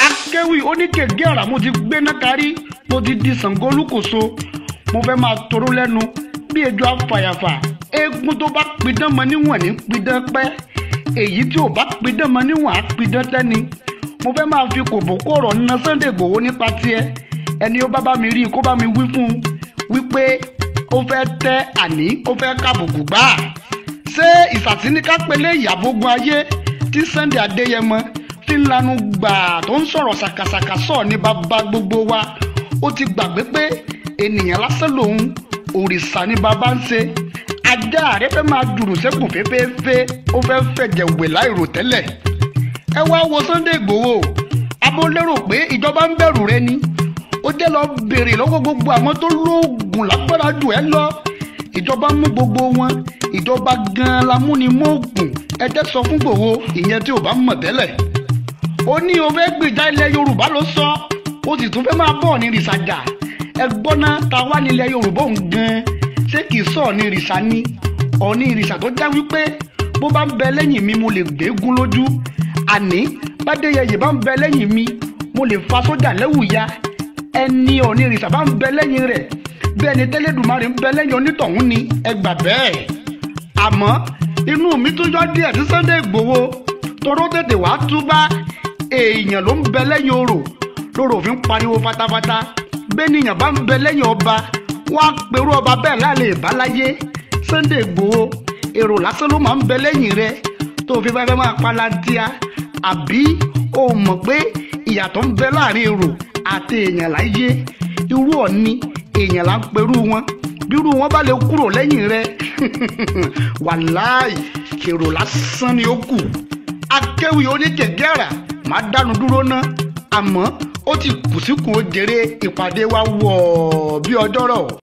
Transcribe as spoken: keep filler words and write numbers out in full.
akéwì oníkèké ọ̀rà mo ti gbéná kárí mo ti di Ṣàngó Olúkòso mo fẹ́ máa toró lẹ́nu bí ejò afàyàfà eégún tó bá pidán mọ níwọ̀n ní pidán pẹ́ èyí tí ò bá pidán mọ níwọ̀n á pidán tẹ́ni mo fẹ́ máa fi kòbókò ọ̀rọ̀ ná Sunday Igboho nípa tiẹ̀ ẹni ó bá bá mi rí i kó bá mi wí fún un wípé ó fẹ́ tẹ́ àní ó fẹ́ kábùkù gbà ṣé ìsàtìníkà pélé ìyàbógun ayé tí Sunday Adéyẹmọ tí ń lanu gbà tó ń sọ̀rọ̀ ṣàkàṣàkà sọ̀ ní bàbá gbogbo wa ó ti gbàgbé pé ènìyàn lásán lòun òrìṣà ni bàbá ń ṣe ajá rẹ fẹ́ máa dùrù sẹ́kùn fẹ́fẹ́fẹ́ ó fẹ́ fẹ̀jẹ̀ wẹ̀ láìrò tẹ́lẹ̀ ẹ wá wo Sunday Igboho abólérò pé ìjọba ń bẹ̀rù rẹ ni ó jẹ́ lọ béèrè lọ́wọ́ gbogbo àwọn tó lóògùn lágbára jù ẹ lọ ìjọba mú gbogbo wọn ìjọba gan-an la mú ni mọ́ọ̀gùn ẹ jẹ́ sọ fún Igboho ìyẹn tí ò bá mọ̀ tẹ́lẹ̀ ó ní o fẹ́ gbèjà ilẹ̀ Yorùbá ló sọ ó sì tún fẹ́ máa bọ̀ ní rìsàjà ẹ gbọ́ná ta wá nílẹ̀ Yorùbá òun gan-an ṣé kìí sọ̀ ní ìrìṣà ni ọ̀ní ìrìṣà tó já wípé bó bá ń bẹ lẹ́yìn mi mo lè gbégún lójú àní bádéyẹyẹ bá ń bẹ lẹ́yìn mi mo lè fa sójà lẹ́wù ya ẹni ọ̀ní ìrìṣà bá ń bẹ lẹ́yìn rẹ̀ bẹ́ẹ̀ ni tẹ́lẹ̀dùmarè ń bẹ lẹ́yìn onítọ̀hún ni ẹ gbà bẹ́ẹ̀ àmọ́ inú mi tún yọ díẹ̀ sí Sunday Igboho toró tètè wá túbá èèyàn ló ń bẹ lẹ́yìn orò lóró fi ń pariwo fatafata bẹ́ẹ̀ ni èèyàn bá ń bẹ lẹ́yìn ọba wọ́n á pẹ̀rú ọba bẹ́ẹ̀ lálẹ́ ìbáláyé Sunday Igboho èrò lásán ló máa ń bẹ lẹ́yìn rẹ tó fi fẹ́ máa palantia àbí o mọ̀ pé ìyàtọ̀ ń bẹ láàrin èrò àti èèyàn láyé irú ọ̀ni èèyàn là ń pẹ̀rú wọn bírú wọn bá lè kúrò lẹ́yìn rẹ wàláì èrò lásán ni ó kù akéwì oníkèké ọ̀rà máa dánu dúró ná àmọ́ ó ti kù síkùn ó jèrè ìpàdé wa wọ̀ bí ọjọ́rọ̀.